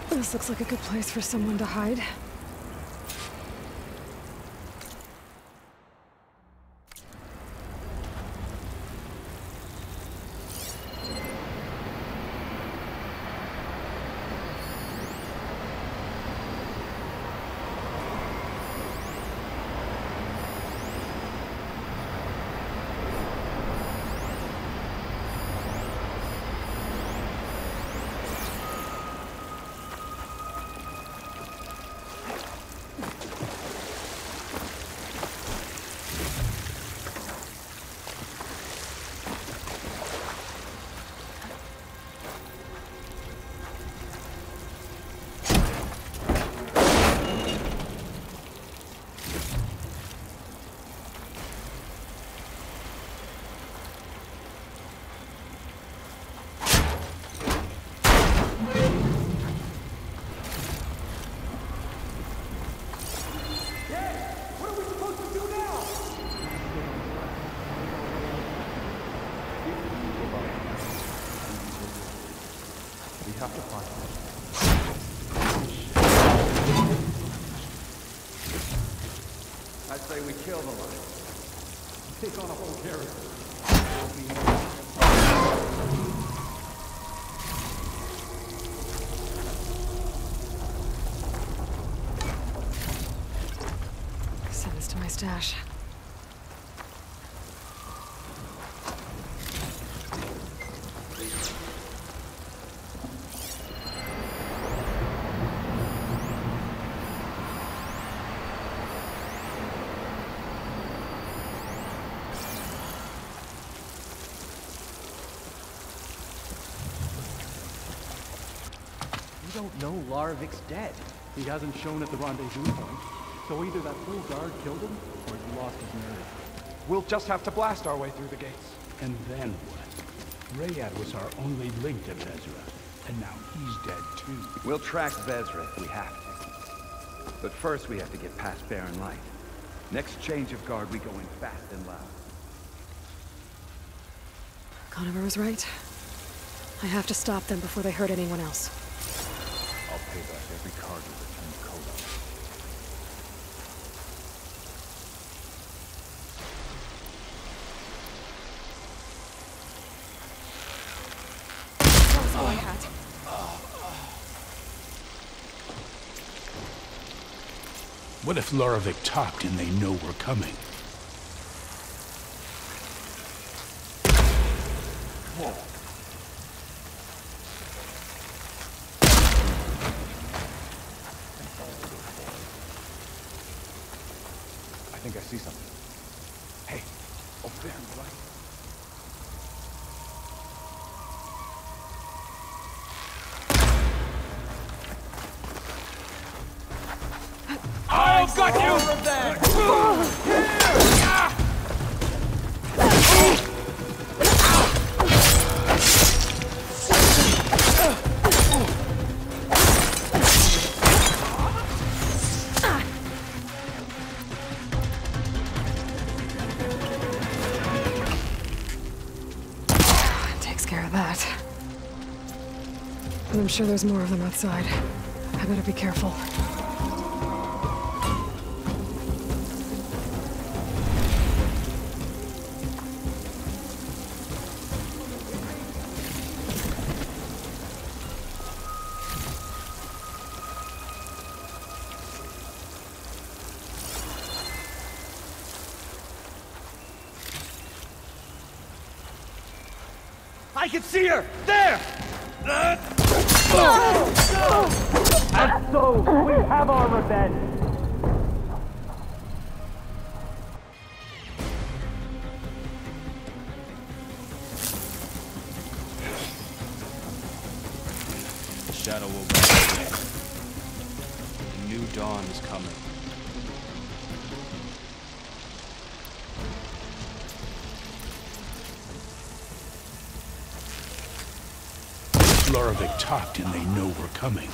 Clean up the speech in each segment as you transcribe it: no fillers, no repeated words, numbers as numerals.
This looks like a good place for someone to hide. Have to find him. I say we kill the lion. Take on a whole garrison. Send this to my stash. We don't know Larvik's dead. He hasn't shown at the rendezvous point. So either that full guard killed him, or he lost his nerve. We'll just have to blast our way through the gates. And then what? Rayad was our only link to Vezra, and now he's dead too. We'll track Vezra if we have to. But first we have to get past Barren Light. Next change of guard, we go in fast and loud. Conover was right. I have to stop them before they hurt anyone else. I'll pay back every card with return Coda. That was all I had. What if Loravik talked and they know we're coming? Whoa. I think I see something. Hey, over there on the right. I've got you! Takes care of that. And I'm sure there's more of them outside. I better be careful. I can see her! There! And so, we have our revenge! The shadow will rise. The new dawn is coming. Loravik talked and they know we're coming.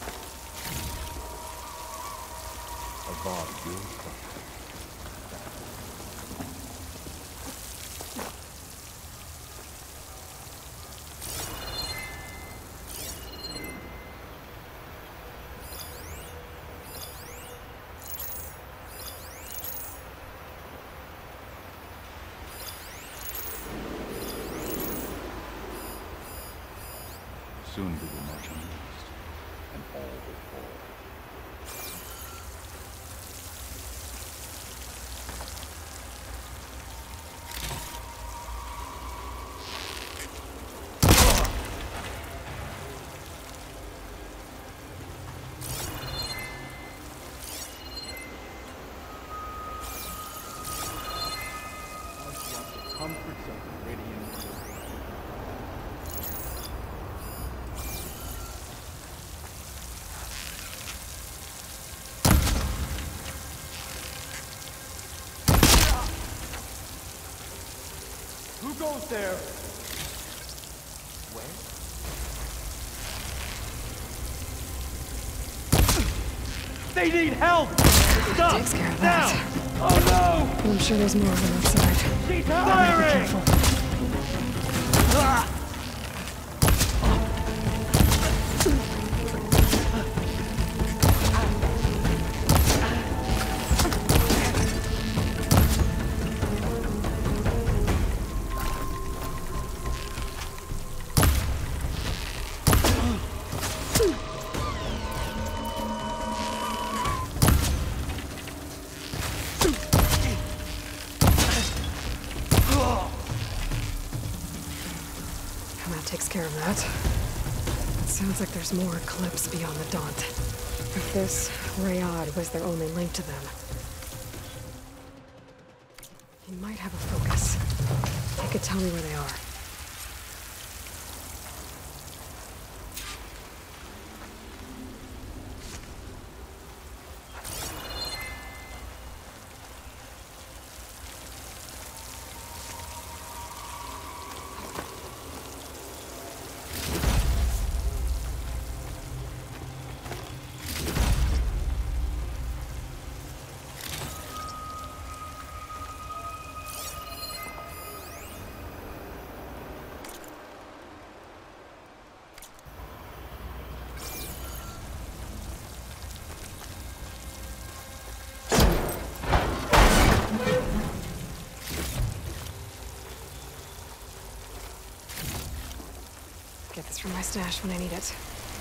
Avad will come. Soon we will march on the east, and all will fall. Comforts of radiant. Who goes there? Where? They need help! Stop! Takes care of Now! that. Oh I'm sure there's more of them outside. no! She's Be firing! careful. That takes care of that. It sounds like there's more Eclipse beyond the Daunt. If this Rayad was their only link to them, he might have a focus. He could tell me where they are. Get this from my stash when I need it.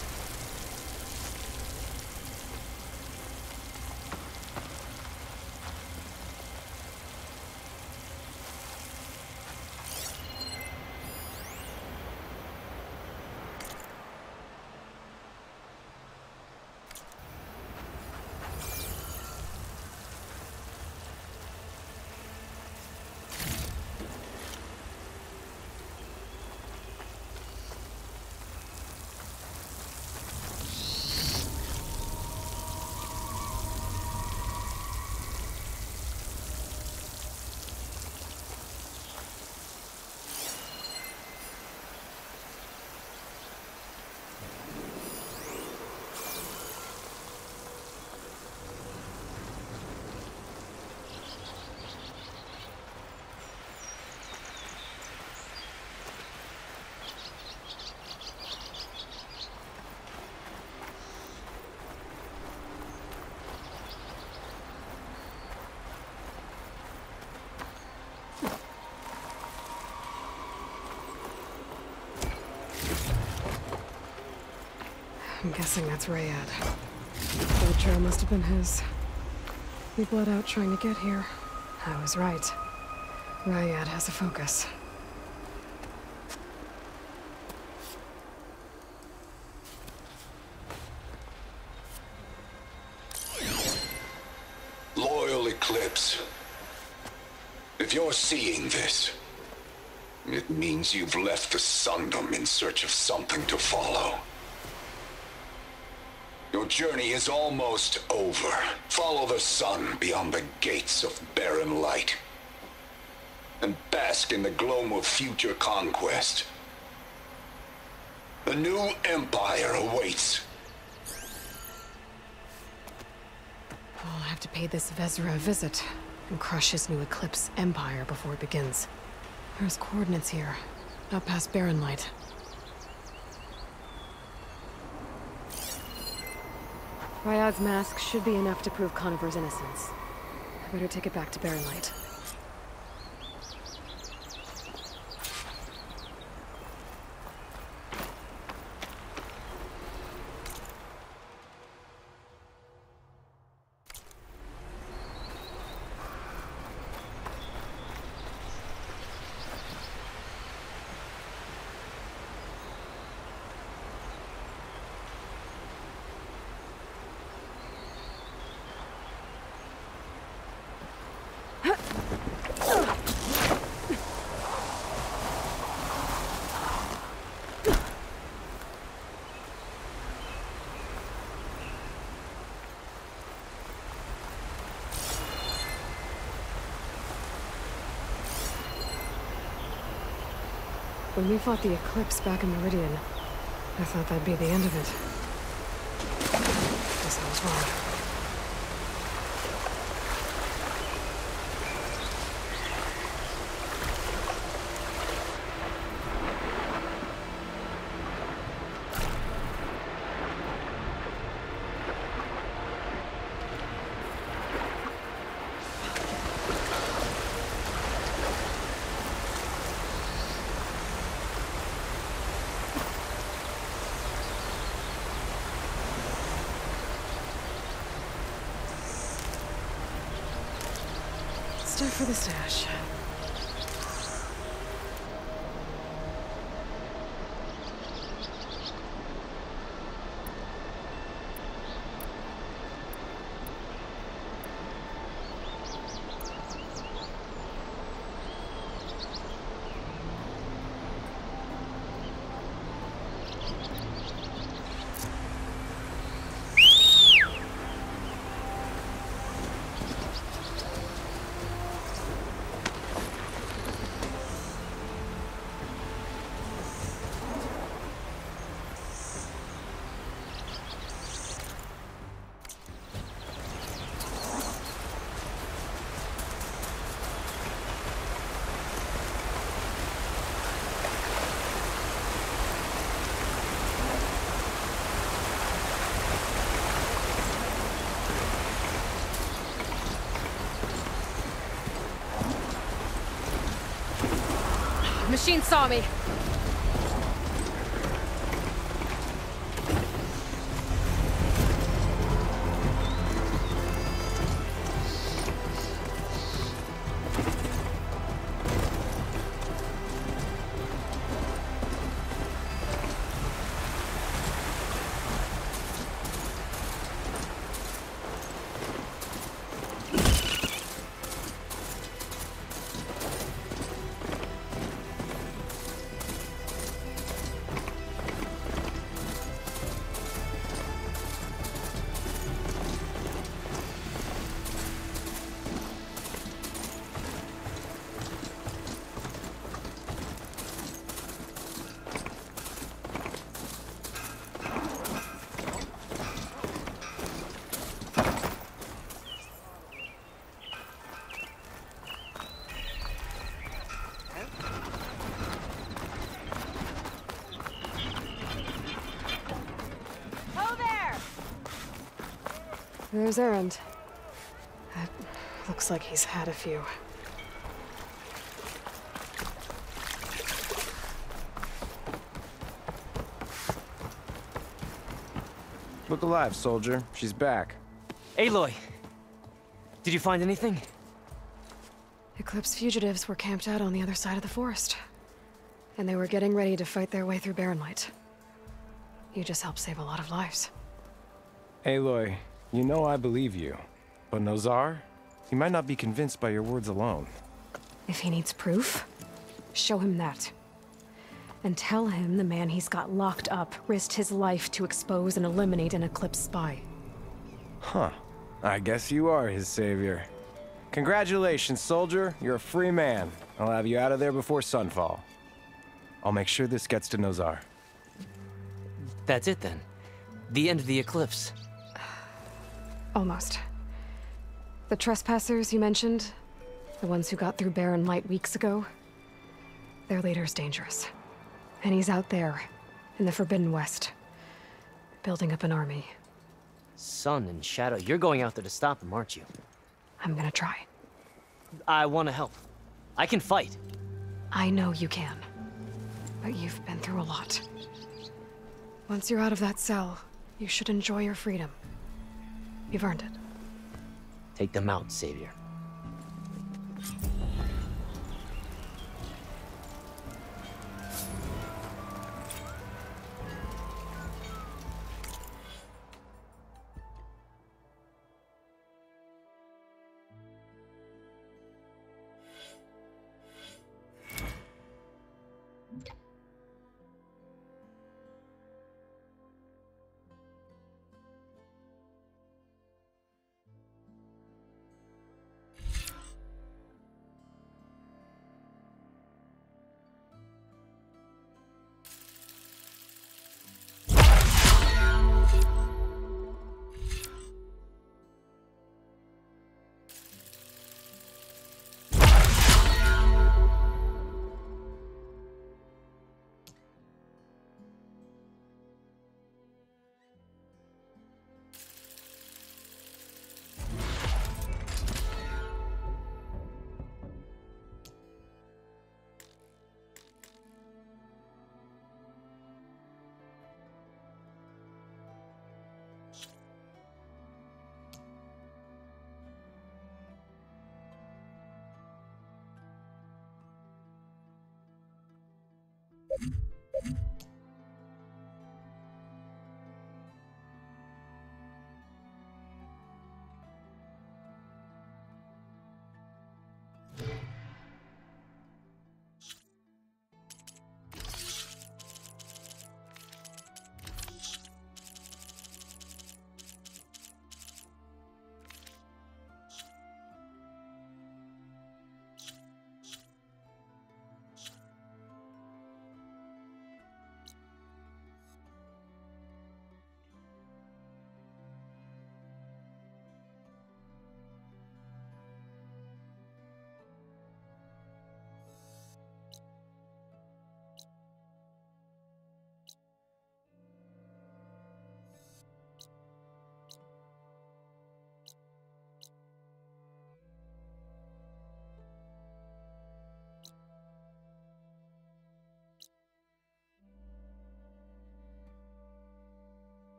I'm guessing that's Rayad. The trail must have been his. He bled out trying to get here. I was right. Rayad has a focus. Loyal Eclipse, if you're seeing this, it means you've left the Sundom in search of something to follow. Your journey is almost over. Follow the sun beyond the gates of barren light, and bask in the gloam of future conquest. A new empire awaits. I'll have to pay this Vezra a visit and crush his new Eclipse empire before it begins. There's coordinates here, out past Barren Light. Rayad's mask should be enough to prove Conover's innocence. I better take it back to Barren Light. When we fought the Eclipse back in Meridian, I thought that'd be the end of it. Guess I was wrong. Time for the stash. Machine saw me. There's Erend. That looks like he's had a few. Look alive, soldier. She's back. Aloy! Did you find anything? Eclipse fugitives were camped out on the other side of the forest. And they were getting ready to fight their way through Barren Light. You just helped save a lot of lives. Aloy, you know I believe you. But Nozar? He might not be convinced by your words alone. If he needs proof, show him that. And tell him the man he's got locked up risked his life to expose and eliminate an Eclipse spy. Huh. I guess you are his savior. Congratulations, soldier. You're a free man. I'll have you out of there before sunfall. I'll make sure this gets to Nozar. That's it then. The end of the Eclipse. Almost. The trespassers you mentioned, the ones who got through Barren Light weeks ago, their leader's dangerous. And he's out there, in the Forbidden West, building up an army. Sun and Shadow, you're going out there to stop him, aren't you? I'm gonna try. I want to help. I can fight. I know you can. But you've been through a lot. Once you're out of that cell, you should enjoy your freedom. You've earned it. Take them out, Savior. Bye.